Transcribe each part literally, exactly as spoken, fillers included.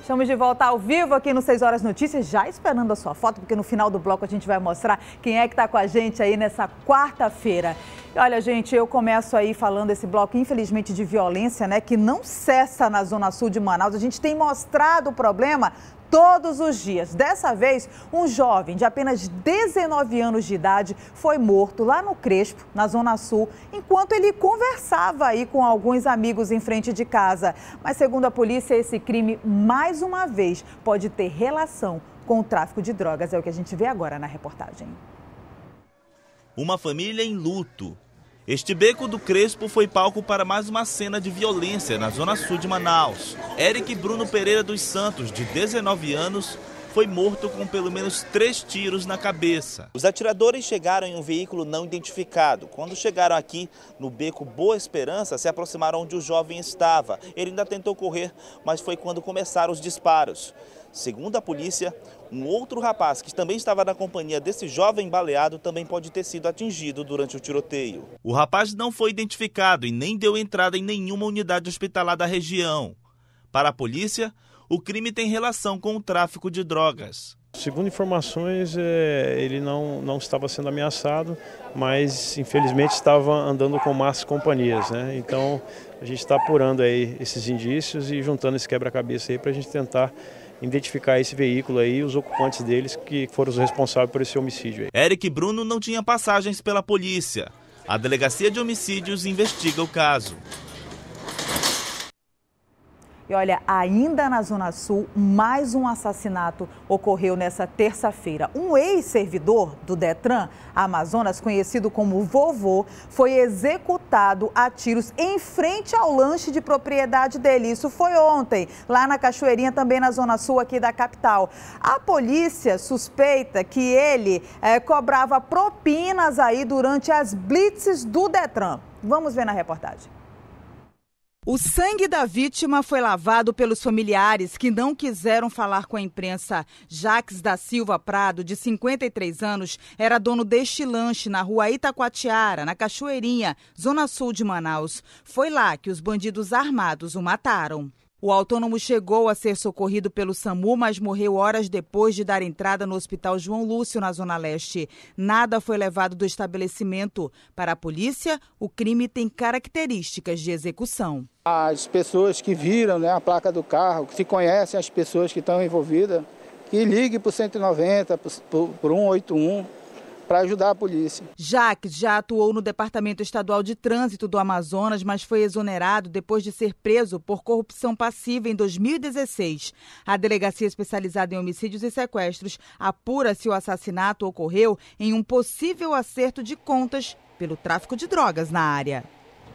Estamos de volta ao vivo aqui no seis horas Notícias, já esperando a sua foto, porque no final do bloco a gente vai mostrar quem é que está com a gente aí nessa quarta-feira. Olha, gente, eu começo aí falando esse bloco, infelizmente, de violência, né, que não cessa na Zona Sul de Manaus. A gente tem mostrado o problema todos os dias. Dessa vez, um jovem de apenas dezenove anos de idade foi morto lá no Crespo, na Zona Sul, enquanto ele conversava aí com alguns amigos em frente de casa. Mas, segundo a polícia, esse crime, mais uma vez, pode ter relação com o tráfico de drogas. É o que a gente vê agora na reportagem. Uma família em luto. Este beco do Crespo foi palco para mais uma cena de violência na Zona Sul de Manaus. Eric Bruno Pereira dos Santos, de dezenove anos, foi morto com pelo menos três tiros na cabeça. Os atiradores chegaram em um veículo não identificado. Quando chegaram aqui no beco Boa Esperança, se aproximaram onde o jovem estava. Ele ainda tentou correr, mas foi quando começaram os disparos. Segundo a polícia, um outro rapaz que também estava na companhia desse jovem baleado também pode ter sido atingido durante o tiroteio. O rapaz não foi identificado e nem deu entrada em nenhuma unidade hospitalar da região. Para a polícia, o crime tem relação com o tráfico de drogas. Segundo informações, ele não, não estava sendo ameaçado, mas infelizmente estava andando com más companhias, né? Então a gente está apurando aí esses indícios e juntando esse quebra-cabeça aí para a gente tentar identificar esse veículo aí e os ocupantes deles que foram os responsáveis por esse homicídio aí. Eric Bruno não tinha passagens pela polícia. A Delegacia de Homicídios investiga o caso. E olha, ainda na Zona Sul, mais um assassinato ocorreu nessa terça-feira. Um ex-servidor do Detran Amazonas, conhecido como Vovô, foi executado a tiros em frente ao lanche de propriedade dele. Isso foi ontem, lá na Cachoeirinha, também na Zona Sul aqui da capital. A polícia suspeita que ele é, cobrava propinas aí durante as blitzes do Detran. Vamos ver na reportagem. O sangue da vítima foi lavado pelos familiares que não quiseram falar com a imprensa. Jaques da Silva Prado, de cinquenta e três anos, era dono deste lanche na rua Itacoatiara, na Cachoeirinha, Zona Sul de Manaus. Foi lá que os bandidos armados o mataram. O autônomo chegou a ser socorrido pelo SAMU, mas morreu horas depois de dar entrada no Hospital João Lúcio, na Zona Leste. Nada foi levado do estabelecimento. Para a polícia, o crime tem características de execução. As pessoas que viram, né, a placa do carro, que se conhecem as pessoas que estão envolvidas, que liguem para o cento e noventa, para o cento e oitenta e um, para ajudar a polícia. Jaques já atuou no Departamento Estadual de Trânsito do Amazonas, mas foi exonerado depois de ser preso por corrupção passiva em dois mil e dezesseis. A Delegacia Especializada em Homicídios e Sequestros apura se o assassinato ocorreu em um possível acerto de contas pelo tráfico de drogas na área.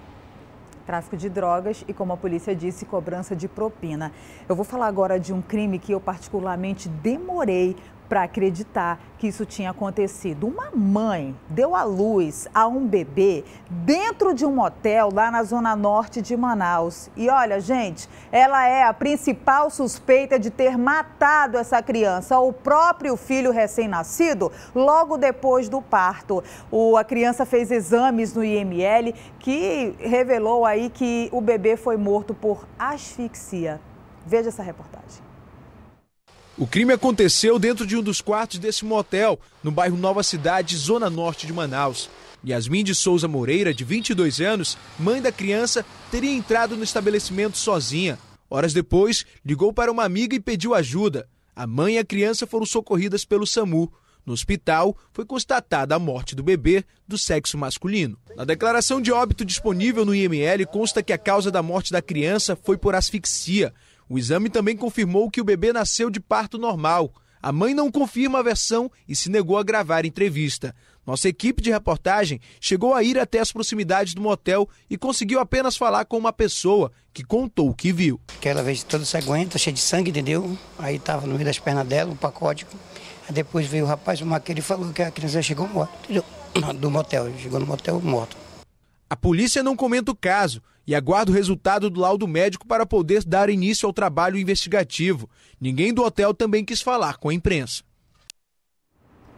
Tráfico de drogas e, como a polícia disse, cobrança de propina. Eu vou falar agora de um crime que eu particularmente demorei para acreditar que isso tinha acontecido. Uma mãe deu à luz a um bebê dentro de um motel lá na zona norte de Manaus. E olha, gente, ela é a principal suspeita de ter matado essa criança, o próprio filho recém-nascido, logo depois do parto. O, a criança fez exames no I M L que revelou aí que o bebê foi morto por asfixia. Veja essa reportagem. O crime aconteceu dentro de um dos quartos desse motel, no bairro Nova Cidade, zona norte de Manaus. Yasmin de Souza Moreira, de vinte e dois anos, mãe da criança, teria entrado no estabelecimento sozinha. Horas depois, ligou para uma amiga e pediu ajuda. A mãe e a criança foram socorridas pelo SAMU. No hospital, foi constatada a morte do bebê do sexo masculino. Na declaração de óbito disponível no I M L, consta que a causa da morte da criança foi por asfixia. O exame também confirmou que o bebê nasceu de parto normal. A mãe não confirma a versão e se negou a gravar entrevista. Nossa equipe de reportagem chegou a ir até as proximidades do motel e conseguiu apenas falar com uma pessoa que contou o que viu. Aquela vez toda sanguenta, cheia de sangue, entendeu? Aí estava no meio das pernas dela, um pacote. Aí depois veio o rapaz, o maqueiro, e falou que a criança chegou morta, entendeu? Do motel, chegou no motel morta. A polícia não comenta o caso e aguarda o resultado do laudo médico para poder dar início ao trabalho investigativo. Ninguém do hotel também quis falar com a imprensa.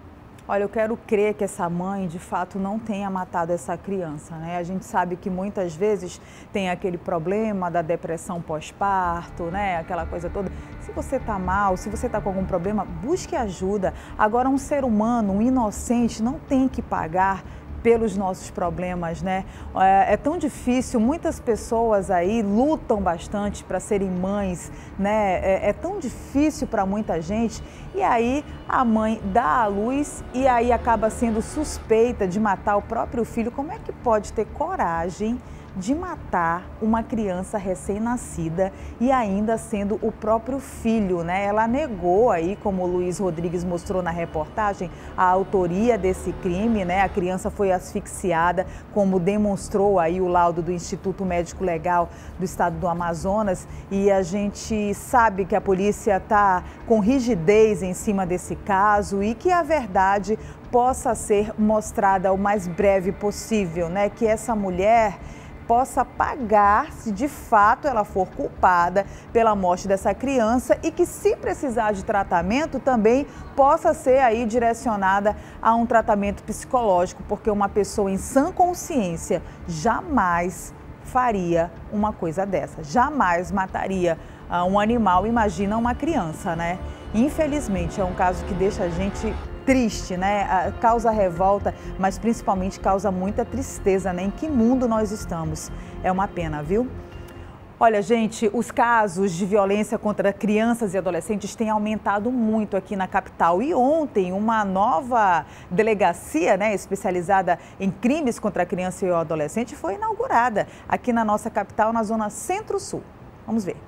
Olha, eu quero crer que essa mãe, de fato, não tenha matado essa criança, né? A gente sabe que muitas vezes tem aquele problema da depressão pós-parto, né? Aquela coisa toda. Se você está mal, se você está com algum problema, busque ajuda. Agora, um ser humano, um inocente, não tem que pagar pelos nossos problemas, né? É, é tão difícil, muitas pessoas aí lutam bastante para serem mães, né? É, é tão difícil para muita gente e aí a mãe dá à luz e aí acaba sendo suspeita de matar o próprio filho. Como é que pode ter coragem de matar uma criança recém-nascida e ainda sendo o próprio filho, né? Ela negou aí, como o Luiz Rodrigues mostrou na reportagem, a autoria desse crime, né? A criança foi asfixiada, como demonstrou aí o laudo do Instituto Médico Legal do Estado do Amazonas, e a gente sabe que a polícia está com rigidez em cima desse caso e que a verdade possa ser mostrada o mais breve possível, né? Que essa mulher possa pagar se de fato ela for culpada pela morte dessa criança e que, se precisar de tratamento, também possa ser aí direcionada a um tratamento psicológico, porque uma pessoa em sã consciência jamais faria uma coisa dessa, jamais mataria uh, um animal, imagina uma criança, né? Infelizmente, é um caso que deixa a gente triste, né? Causa revolta, mas principalmente causa muita tristeza, né? Em que mundo nós estamos? É uma pena, viu? Olha, gente, os casos de violência contra crianças e adolescentes têm aumentado muito aqui na capital. E ontem, uma nova delegacia, né, especializada em crimes contra a criança e o adolescente foi inaugurada aqui na nossa capital, na zona Centro-Sul. Vamos ver.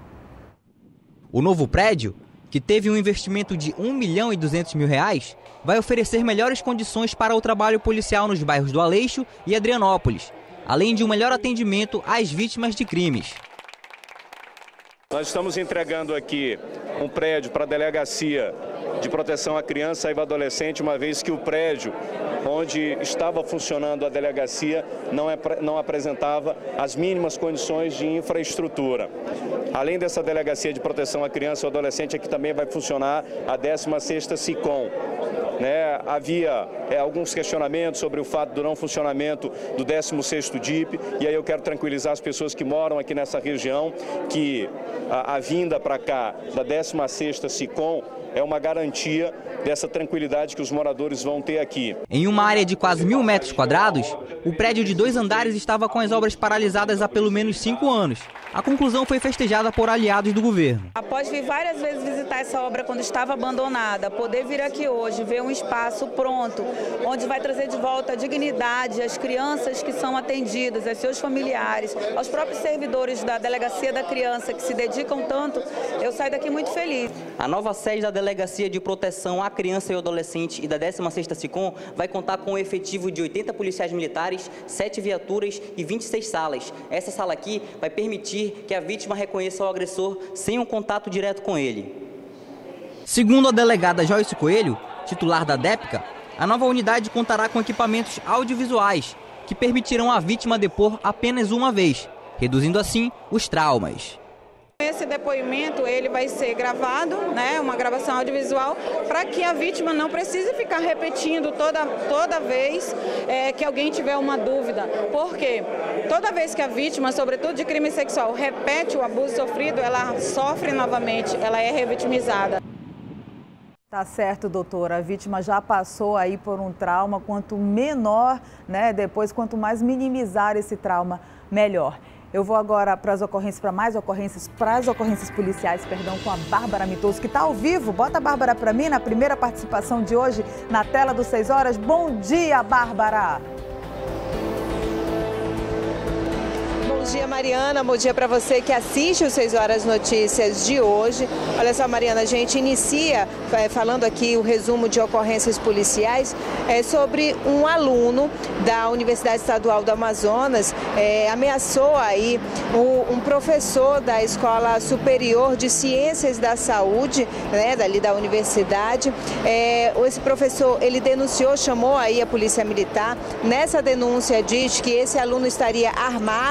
O novo prédio, que teve um investimento de um milhão e duzentos mil reais, vai oferecer melhores condições para o trabalho policial nos bairros do Aleixo e Adrianópolis, além de um melhor atendimento às vítimas de crimes. Nós estamos entregando aqui um prédio para a Delegacia de Proteção à Criança e ao Adolescente, uma vez que o prédio onde estava funcionando a delegacia não, é, não apresentava as mínimas condições de infraestrutura. Além dessa Delegacia de Proteção à Criança e ao Adolescente, aqui também vai funcionar a décima sexta SICOM. Né, havia é, alguns questionamentos sobre o fato do não funcionamento do décimo sexto D I P, e aí eu quero tranquilizar as pessoas que moram aqui nessa região que a, a vinda para cá da décima sexta SICOM é uma garantia dessa tranquilidade que os moradores vão ter aqui. Em uma área de quase mil metros quadrados, o prédio de dois andares estava com as obras paralisadas há pelo menos cinco anos. A conclusão foi festejada por aliados do governo. Após vir várias vezes visitar essa obra quando estava abandonada, poder vir aqui hoje, ver um espaço pronto, onde vai trazer de volta a dignidade às crianças que são atendidas, aos seus familiares, aos próprios servidores da Delegacia da Criança que se dedicam tanto, eu saio daqui muito feliz. A nova sede da Delegacia de Proteção à Criança e ao Adolescente e da décima sexta SICOM vai contar com um efetivo de oitenta policiais militares, sete viaturas e vinte e seis salas. Essa sala aqui vai permitir que a vítima reconheça o agressor sem um contato direto com ele. Segundo a delegada Joyce Coelho, titular da DEPCA, a nova unidade contará com equipamentos audiovisuais que permitirão à vítima depor apenas uma vez, reduzindo assim os traumas. Esse depoimento ele vai ser gravado, né, uma gravação audiovisual, para que a vítima não precise ficar repetindo toda, toda vez é, que alguém tiver uma dúvida. Porque toda vez que a vítima, sobretudo de crime sexual, repete o abuso sofrido, ela sofre novamente, ela é revitimizada. Tá certo, doutora. A vítima já passou aí por um trauma. Quanto menor, né, depois, quanto mais minimizar esse trauma, melhor. Eu vou agora para as ocorrências, para mais ocorrências, para as ocorrências policiais, perdão, com a Bárbara Mitoso, que está ao vivo. Bota a Bárbara para mim na primeira participação de hoje na tela do seis horas. Bom dia, Bárbara! Bom dia, Mariana. Bom dia para você que assiste os seis horas Notícias de hoje. Olha só, Mariana, a gente inicia é, falando aqui o resumo de ocorrências policiais é, sobre um aluno da Universidade Estadual do Amazonas, é, ameaçou aí o, um professor da Escola Superior de Ciências da Saúde, né, dali da universidade. É, esse professor, ele denunciou, chamou aí a Polícia Militar. Nessa denúncia diz que esse aluno estaria armado dentro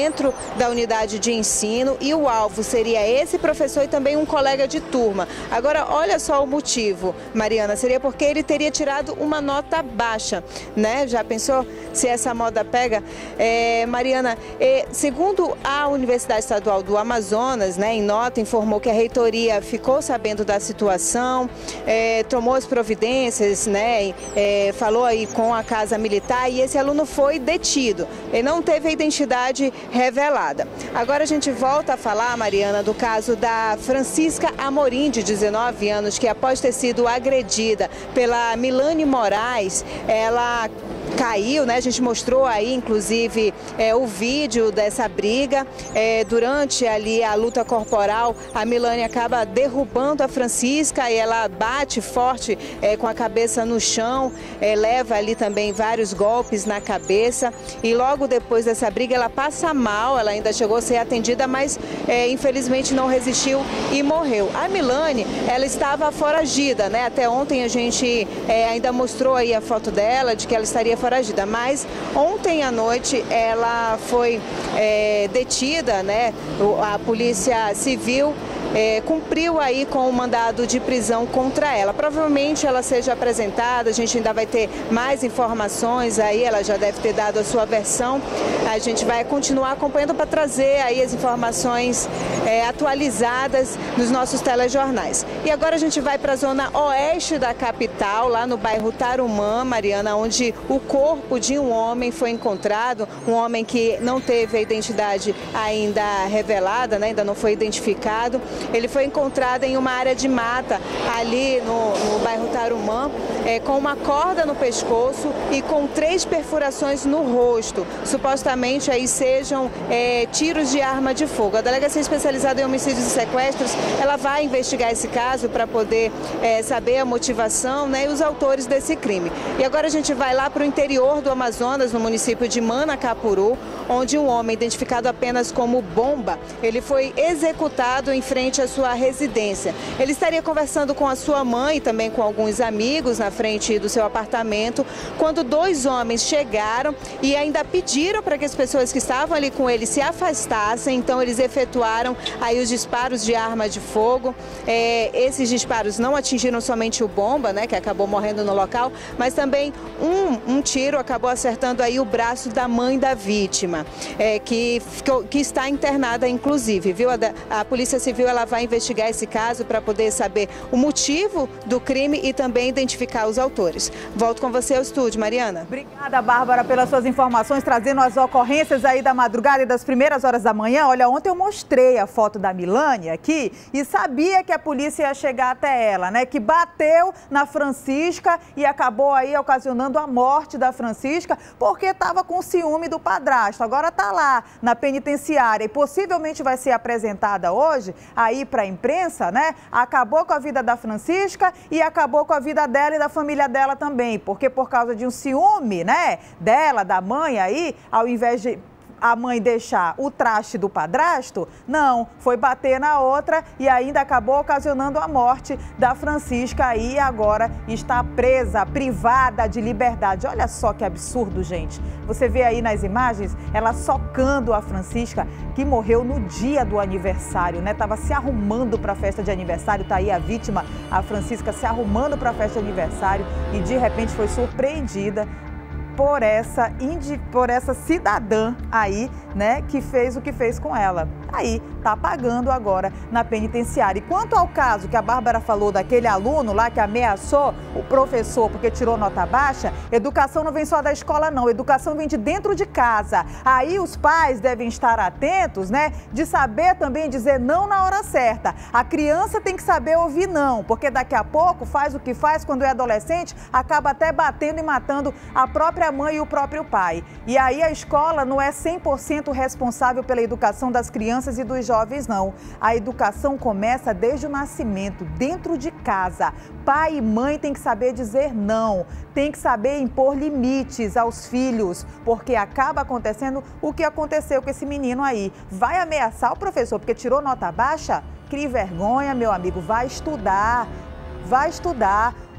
dentro da unidade de ensino e o alvo seria esse professor e também um colega de turma. Agora, olha só o motivo, Mariana, seria porque ele teria tirado uma nota baixa, né? Já pensou se essa moda pega? É, Mariana, é, segundo a Universidade Estadual do Amazonas, né, em nota, informou que a reitoria ficou sabendo da situação, é, tomou as providências, né, é, falou aí com a Casa Militar e esse aluno foi detido. Ele não teve a identidade revelada. Agora a gente volta a falar, Mariana, do caso da Francisca Amorim, de dezenove anos, que após ter sido agredida pela Milane Moraes, ela caiu, né? A gente mostrou aí, inclusive, é, o vídeo dessa briga. É, durante ali a luta corporal, a Milane acaba derrubando a Francisca e ela bate forte é, com a cabeça no chão, é, leva ali também vários golpes na cabeça e logo depois dessa briga ela passa mal, ela ainda chegou a ser atendida, mas é, infelizmente não resistiu e morreu. A Milane, ela estava foragida, né? Até ontem a gente é, ainda mostrou aí a foto dela, de que ela estaria foragida, mas ontem à noite ela foi é, detida, né? A Polícia Civil é, cumpriu aí com o mandado de prisão contra ela. Provavelmente ela seja apresentada, a gente ainda vai ter mais informações aí, ela já deve ter dado a sua versão. A gente vai continuar acompanhando para trazer aí as informações é, atualizadas nos nossos telejornais. E agora a gente vai para a zona oeste da capital, lá no bairro Tarumã, Mariana, onde o corpo de um homem foi encontrado, um homem que não teve a identidade ainda revelada, né, ainda não foi identificado. Ele foi encontrado em uma área de mata ali no, no bairro Tarumã, é, com uma corda no pescoço e com três perfurações no rosto. Supostamente aí sejam é, tiros de arma de fogo. A Delegacia Especializada em Homicídios e Sequestros, ela vai investigar esse caso para poder é, saber a motivação, né, e os autores desse crime. E agora a gente vai lá para o interior do Amazonas, no município de Manacapuru, onde um homem identificado apenas como Bomba, ele foi executado em frente à sua residência. Ele estaria conversando com a sua mãe e também com alguns amigos na frente do seu apartamento, quando dois homens chegaram e ainda pediram para que as pessoas que estavam ali com ele se afastassem. Então eles efetuaram aí os disparos de arma de fogo. É, esses disparos não atingiram somente o Bomba, né, que acabou morrendo no local, mas também um, um tiro acabou acertando aí o braço da mãe da vítima, é, que, que está internada inclusive, viu? A, a Polícia Civil ela vai investigar esse caso para poder saber o motivo do crime e também identificar os autores. Volto com você ao estúdio, Mariana. Obrigada, Bárbara, pelas suas informações, trazendo as ocorrências aí da madrugada e das primeiras horas da manhã. Olha, ontem eu mostrei a foto da Milane aqui e sabia que a polícia ia chegar até ela, né? Que bateu na Francisca e acabou aí ocasionando a morte da Francisca porque estava com ciúme do padrasto. Agora está lá na penitenciária e possivelmente vai ser apresentada hoje aí para a imprensa, né? Acabou com a vida da Francisca e acabou com a vida dela e da família dela também, porque por causa de um ciúme, né, dela, da mãe aí, ao invés de a mãe deixar o traste do padrasto, não, foi bater na outra e ainda acabou ocasionando a morte da Francisca aí, agora está presa, privada de liberdade. Olha só que absurdo, gente. Você vê aí nas imagens ela socando a Francisca, que morreu no dia do aniversário, né? Tava se arrumando para a festa de aniversário, tá aí a vítima, a Francisca, se arrumando para a festa de aniversário e de repente foi surpreendida por essa, por essa cidadã aí, né, que fez o que fez com ela. Aí, tá pagando agora na penitenciária. E quanto ao caso que a Bárbara falou daquele aluno lá que ameaçou o professor porque tirou nota baixa, educação não vem só da escola não, educação vem de dentro de casa. Aí os pais devem estar atentos, né, de saber também dizer não na hora certa. A criança tem que saber ouvir não, porque daqui a pouco faz o que faz quando é adolescente, acaba até batendo e matando a própria mãe e o próprio pai. E aí a escola não é cem por cento responsável pela educação das crianças e dos jovens, não. A educação começa desde o nascimento, dentro de casa. Pai e mãe têm que saber dizer não, tem que saber impor limites aos filhos, porque acaba acontecendo o que aconteceu com esse menino aí. Vai ameaçar o professor porque tirou nota baixa? Crie vergonha, meu amigo, vai estudar, vai estudar.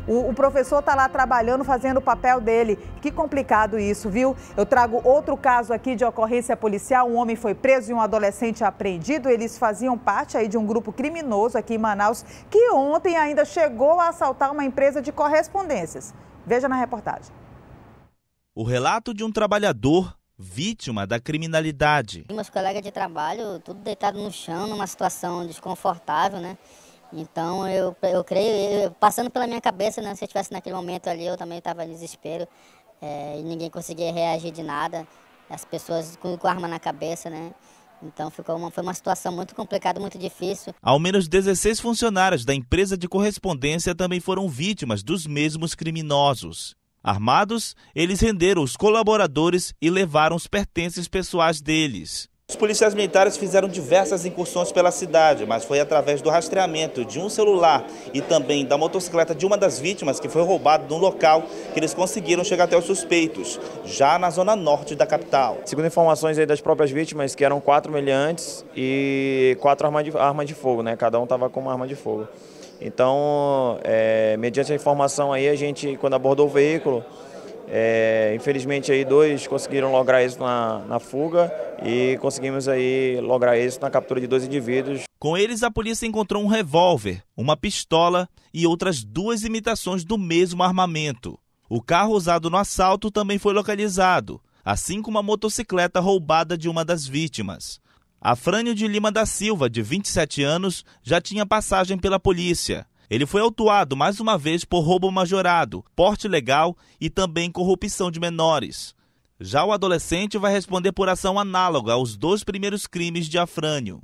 O, o professor está lá trabalhando, fazendo o papel dele. Que complicado isso, viu? Eu trago outro caso aqui de ocorrência policial. Um homem foi preso e um adolescente apreendido. Eles faziam parte aí de um grupo criminoso aqui em Manaus, que ontem ainda chegou a assaltar uma empresa de correspondências. Veja na reportagem. O relato de um trabalhador vítima da criminalidade. Meus colegas de trabalho, tudo deitado no chão, numa situação desconfortável, né? Então, eu, eu creio, eu, passando pela minha cabeça, né? Se eu estivesse naquele momento ali, eu também estava em desespero. É, e ninguém conseguia reagir de nada. As pessoas com, com arma na cabeça, né? Então, ficou uma, foi uma situação muito complicada, muito difícil. Ao menos dezesseis funcionários da empresa de correspondência também foram vítimas dos mesmos criminosos. Armados, eles renderam os colaboradores e levaram os pertences pessoais deles. Os policiais militares fizeram diversas incursões pela cidade, mas foi através do rastreamento de um celular e também da motocicleta de uma das vítimas que foi roubada no local que eles conseguiram chegar até os suspeitos, já na zona norte da capital. Segundo informações aí das próprias vítimas, que eram quatro meliantes e quatro armas de, armas de fogo, né? Cada um estava com uma arma de fogo. Então, é, mediante a informação aí, a gente, quando abordou o veículo, é, infelizmente aí dois conseguiram lograr êxito na, na fuga e conseguimos aí lograr êxito na captura de dois indivíduos. Com eles, a polícia encontrou um revólver, uma pistola e outras duas imitações do mesmo armamento. O carro usado no assalto também foi localizado, assim como a motocicleta roubada de uma das vítimas. Afrânio de Lima da Silva, de vinte e sete anos, já tinha passagem pela polícia. Ele foi autuado mais uma vez por roubo majorado, porte ilegal e também corrupção de menores. Já o adolescente vai responder por ação análoga aos dois primeiros crimes de Afrânio.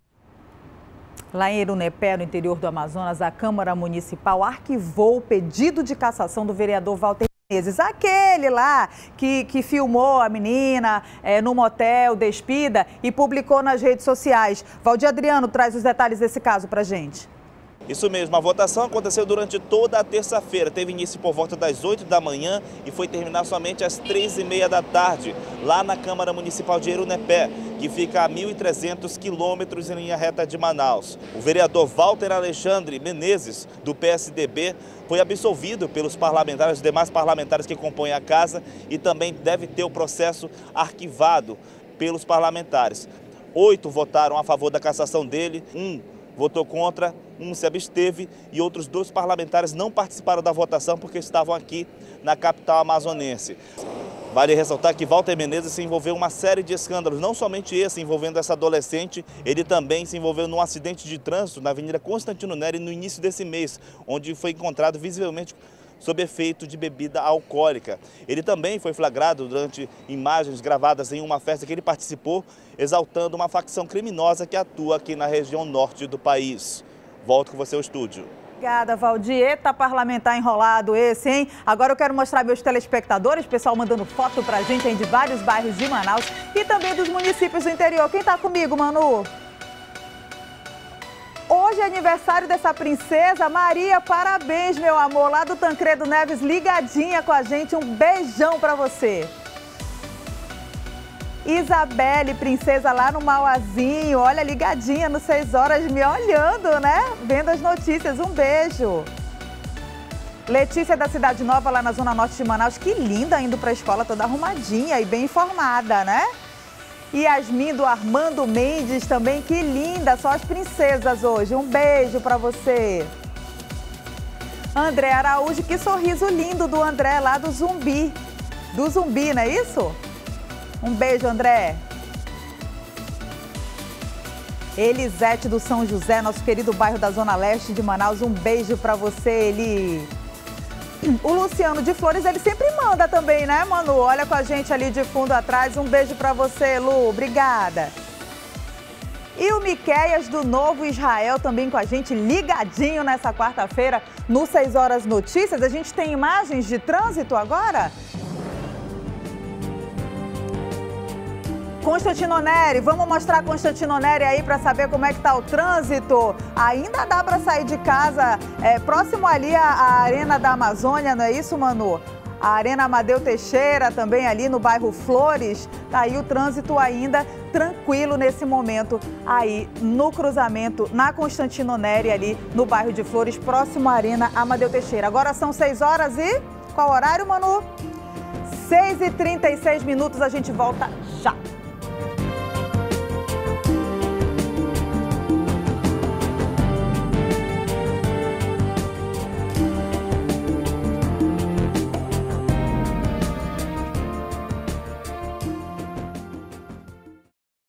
Lá em Erunepé, no interior do Amazonas, a Câmara Municipal arquivou o pedido de cassação do vereador Walter Menezes, aquele lá que, que filmou a menina é, no motel, despida, e publicou nas redes sociais. Valdir Adriano traz os detalhes desse caso pra gente. Isso mesmo, a votação aconteceu durante toda a terça-feira. Teve início por volta das oito da manhã e foi terminar somente às três e meia da tarde, lá na Câmara Municipal de Erunepé, que fica a mil e trezentos quilômetros em linha reta de Manaus. O vereador Walter Alexandre Menezes, do P S D B, foi absolvido pelos parlamentares, os demais parlamentares que compõem a casa, e também deve ter o processo arquivado pelos parlamentares. Oito votaram a favor da cassação dele, um votou contra, um se absteve e outros dois parlamentares não participaram da votação porque estavam aqui na capital amazonense. Vale ressaltar que Walter Menezes se envolveu em uma série de escândalos, não somente esse envolvendo essa adolescente, ele também se envolveu num acidente de trânsito na Avenida Constantino Neri no início desse mês, onde foi encontrado visivelmente sob efeito de bebida alcoólica. Ele também foi flagrado durante imagens gravadas em uma festa que ele participou, exaltando uma facção criminosa que atua aqui na região norte do país. Volto com você ao estúdio. Obrigada, Valdir. Eita, parlamentar enrolado esse, hein? Agora eu quero mostrar meus telespectadores, pessoal mandando foto pra gente aí de vários bairros de Manaus e também dos municípios do interior. Quem tá comigo, Manu? Hoje é aniversário dessa princesa Maria, parabéns, meu amor, lá do Tancredo Neves, ligadinha com a gente, um beijão pra você. Isabelle, princesa lá no Mauazinho, olha, ligadinha no seis horas, me olhando, né? Vendo as notícias, um beijo. Letícia da Cidade Nova, lá na zona norte de Manaus, que linda, indo pra escola toda arrumadinha e bem informada, né? Yasmin do Armando Mendes também, que linda, só as princesas hoje, um beijo pra você. André Araújo, que sorriso lindo do André lá do Zumbi, do Zumbi, não é isso? Um beijo, André. Elisete do São José, nosso querido bairro da Zona Leste de Manaus, um beijo pra você, Eli. O Luciano de Flores, ele sempre manda também, né, Manu? Olha com a gente ali de fundo atrás. Um beijo pra você, Lu. Obrigada. E o Miqueias do Novo Israel também com a gente, ligadinho nessa quarta-feira no seis horas Notícias. A gente tem imagens de trânsito agora? Constantino Neri, vamos mostrar Constantino Neri aí para saber como é que tá o trânsito. Ainda dá para sair de casa, é, próximo ali à, à Arena da Amazônia, não é isso, Manu? a Arena Amadeu Teixeira, também ali no bairro Flores. Tá aí o trânsito ainda tranquilo nesse momento, aí no cruzamento, na Constantino Neri, ali no bairro de Flores, próximo à Arena Amadeu Teixeira. Agora são seis horas e... qual horário, Manu? seis e trinta e seis minutos, a gente volta